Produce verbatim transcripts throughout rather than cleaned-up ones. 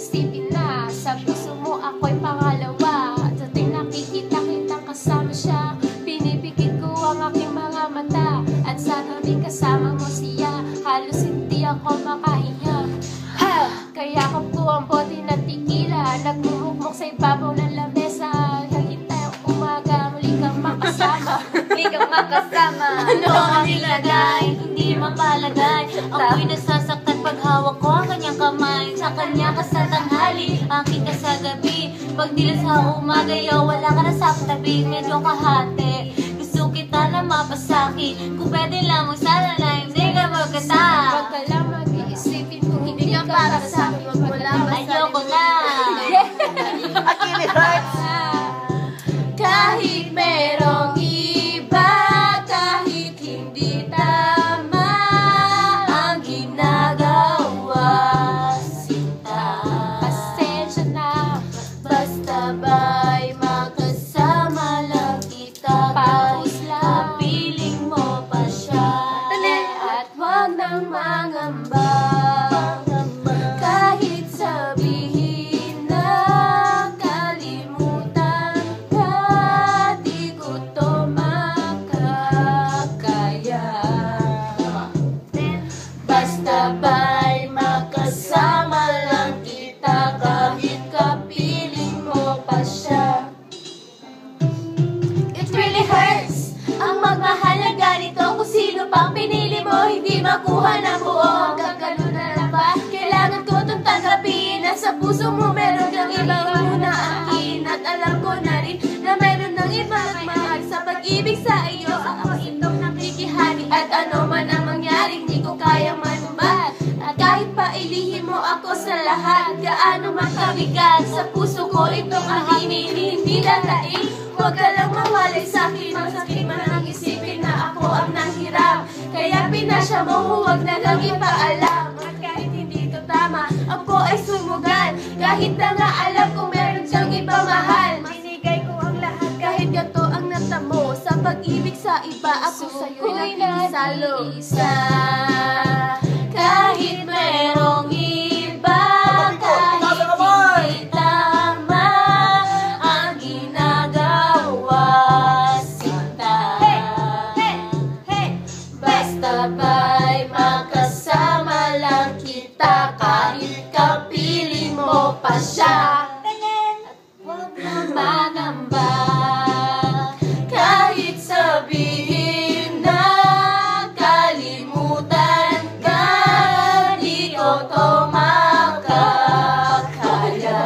isipin na sa puso mo ako'y pangalawa. Sa tuwing nakikita kitang kasama siya, pinipikit ko ang aking mga mata. At sa tabi kasama mo siya, halos hindi ako makahinga. Ha! Kaya ko po ang bote na tikila, nagmumukmok sa ibabaw ng lamesa. Hintay ang umaga, muli kang makasama. Muli kang makasama. Ano ang nilagay? Hindi mapalagay. Ako'y nasasaktan pag hawak ko ang kanyang kamay. Sa kanya ka sa tanghali, aking ka sa gabi. Pag dilas sa umaga, yaw, wala ka na sa tabi. Medyo kahate, gusto kita na mapasaki. Kung pwede lang magsala na hindi ka magkata. Huwag ka lang mag-iisipin kung hindi ka para sa akin. Huwag mo lang masabi. Ayoko na. Akin it hurts. Kahit merong iba, kahit hindi tama ang ginagawa, sinta. Pasensya na, basta ba'y makasama lang kita. Paus lang, piling mo pa siya. At wag nang mangamba, kahit sabihin na kalimutan ka, di ko to makakaya. Basta ba'y makasama lang kita, kahit kapiling mo pa siya. It really hurts ang magmahal na ganito. Kung sino pang pinili mo, hindi makuha ng buo. Hanggang ganun na lang ba? Kailangan ko itong tanggapin na sa puso mo meron kang ibang muna akin. At alam ko na rin na meron ng ibang nagmahal sa pag-ibig sa iyo. Ako itong nakikihari at ano man ang mangyari, hindi ko kayang manumbal. At kahit pa ilihin mo ako sa lahat, gaano man kabigat, sa puso ko itong aminin, hindi dadaing. Huwag ka lang mawalay sa akin, masakit man ang isipin na ako ang nanghiram. Kaya pinasya mo, huwag na lang ipaalam. At kahit hindi ito tama, ako ay sumugal. Kahit na nga alam kung meron siyang ipamahal, binigay ko ang lahat kahit gato ang natamo. Sa pag-ibig sa iba, ako sa'yo'y nakikisalo. Kahit merong iba, kahit hindi tama ang ginagawa, sinta. Basta ba'y makasama lang kita, kahit kapiling mo pa siya. At huwag na mangamba, kahit sabihin na kalimutan ka, di ko to makakaya.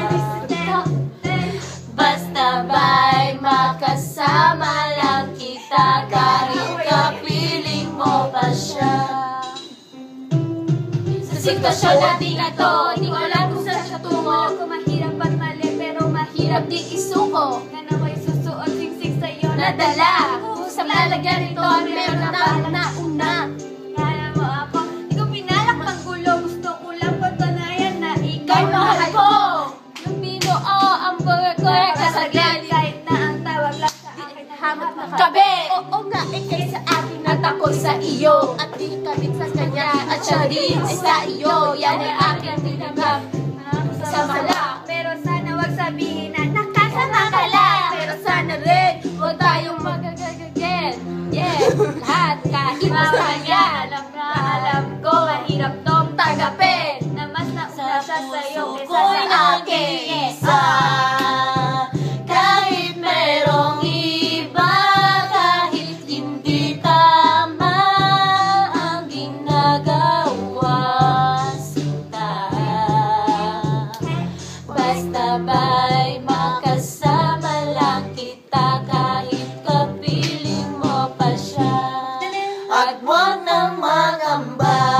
Basta ba'y makasama lang kita, kahit kapiling mo pa siya. Sa sitwasyon natin ito, di ko alam kung saan siya tungo. Alam ko mahirap at mali, pero mahirap Hirap di isuko, nga na may susuot singsing sa'yo na nadala. Sa lalagyan nito, meron na na una. Kaya mo ako, di ko pinalak pang gulo. Gusto ko lang patunayan na ikaw Kay mahal ko, yung binuo ang burger kasagad. Kahit na ang tawag lang sa akin hamot na Kabe! Oo nga, ikay sa akin at ako sa iyo. At di kabit sa kanya at siya din ay sa iyo. Yan ay aking tinanggap sa mala. Pero sana wag sabihin na Kasama ka lang, pero sana rin huwag tayong magagagagen. Yeah, lahat kahit mas kanya. alam na alam ko, mahirap tong Tanggapin na mas nauna siya sa'yo kesa ko'y sa akin. nag-iisa. Kahit merong iba, kahit hindi tama ang ginagawa, sinta. Basta ba'y makasama lang kita, kahit kapiling mo pa siya. At huwag nang mangamba,